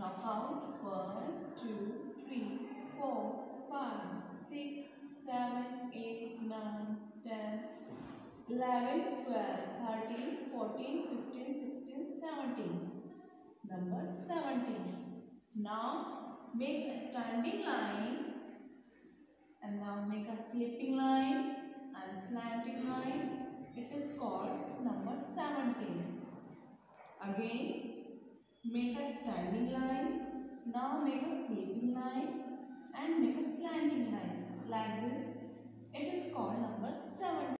Now count 1, 2, 3, 4, 5, 6, 7, 8, 9, 10, 11, 12, 13, 14, 15, 16, 17. Number 17. Now make a standing line and now make a sleeping line and slanting line. It is called number 17. Again make a standing line. Now make a sleeping line and make a slanting line. Like this, it is called number 17.